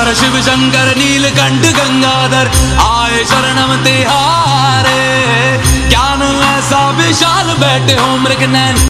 हर शिव शंकर नीलकंठ गंगाधर आए शरणम तिहारे। ज्ञान ऐसा विशाल बैठे हो मृग नैन।